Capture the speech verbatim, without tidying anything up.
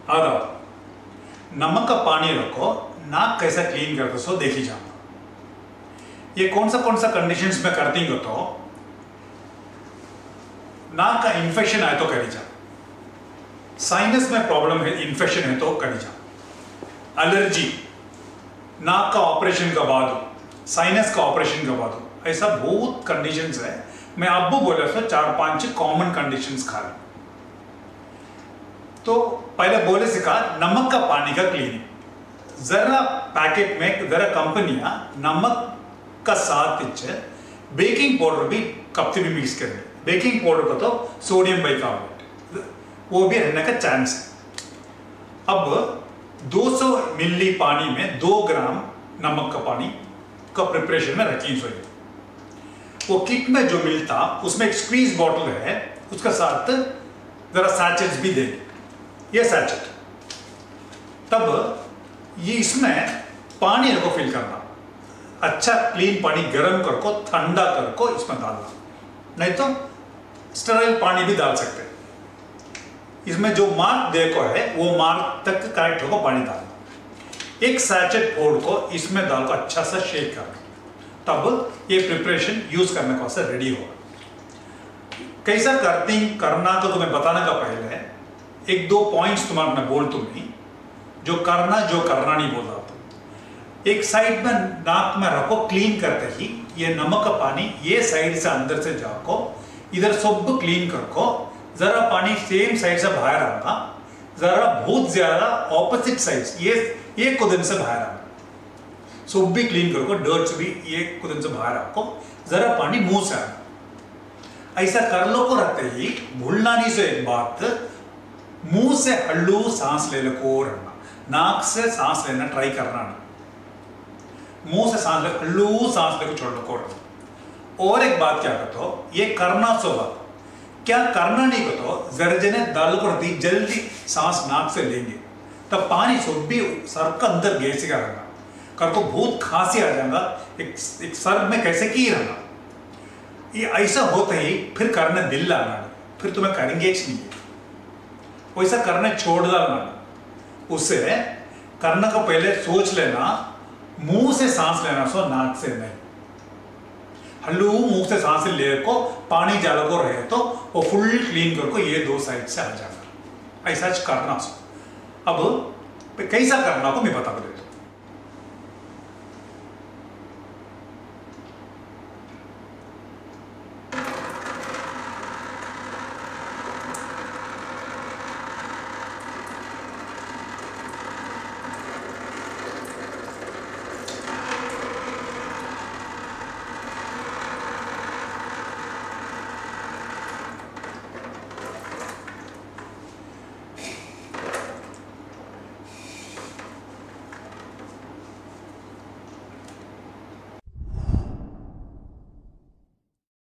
आधा नमक का पानी रखो, नाक कैसा क्लीन करते सो देखी जाना। ये कौन सा कौन सा कंडीशंस में करती हो तो नाक का इन्फेक्शन आए तो करी जा, साइनस में प्रॉब्लम है इन्फेक्शन है तो करी जा, एलर्जी नाक का ऑपरेशन का बाद हो, साइनस का ऑपरेशन का बाद हो, ऐसा बहुत कंडीशंस है। मैं अब बोला सो चार पांच कॉमन कंडीशंस खा रही। तो पहले बोले सिखा नमक का पानी का क्लीनिंग। जरा पैकेट में जरा कंपनियां नमक का साथ बेकिंग पाउडर भी कप भी मिक्स कर रही। बेकिंग पाउडर का तो सोडियम बाइकार्बोनेट वो भी रहने का चांस है। अब दो सौ मिली पानी में दो ग्राम नमक का पानी का प्रिपरेशन में रखी सोई। वो किट में जो मिलता उसमें एक स्क्वीज बॉटल है, उसका साथ जरा सैचेट्स भी देंगे। ये सैचेट तब ये इसमें पानी को फिल करना, अच्छा क्लीन पानी गर्म कर को ठंडा कर को इसमें डालना, नहीं तो स्टेराइल पानी भी डाल सकते हैं। इसमें जो मार्क देखो है वो मार्क तक करेक्ट होगा पानी डालना। एक सैचेट फोड़ को इसमें डाल को अच्छा सा शेक करना, तब ये प्रिपरेशन यूज करने को से रेडी होगा। कैसा करती करना तो तुम्हें बताने का पहले एक दो पॉइंट्स तुम्हारे मैं बोल तुम्हें जो करना जो करना नहीं बोल रहा था। एक साइड में नाक में रखो, क्लीन करते ही ये नमक का पानी ये साइड से अंदर से जाको इधर सब क्लीन करको, जरा पानी सेम साइड से बाहर आना, जरा बहुत ज्यादा ऑपोजिट साइड ये एक कुदन से बाहर आना, सब भी क्लीन करको, डर्ट्स भी एक कुदन से बाहर आको, जरा पानी मुंह से आना। ऐसा कर लो को रहते ही भूलना नहीं से एक बात, मुंह से हल्लू सांस ले लो रहना, नाक से सांस लेना ट्राई करना नहीं, मुंह से सांस ले हल्लू सांस लेकर छोड़ लो रहना। और एक बात क्या कहते हो, ये करना सो बात क्या करना नहीं कहते जरा जने दाल को दी जल्दी सांस नाक से लेंगे तब पानी सब भी सर का अंदर गैस का रहना, कर को बहुत खांसी आ जाएगा, एक, एक सर में कैसे की रहना। ये ऐसा होता ही फिर करने दिल लाना, फिर तुम्हें करेंगे नहीं, वैसा करने छोड़ डालना। उससे करने को पहले सोच लेना, मुंह से सांस लेना सो नाक से नहीं, हल्लू मुंह से सांस ले को पानी जाला को रहे तो वो फुल क्लीन करको ये दो साइड से आ जाएगा। ऐसा करना सो। अब कैसा करना को मैं बता देता हूं।